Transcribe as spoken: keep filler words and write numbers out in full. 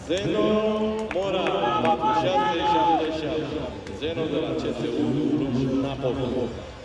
Zeno Moran, patru șase șapte șapte. Zeno de la C S U Cluj Napoli.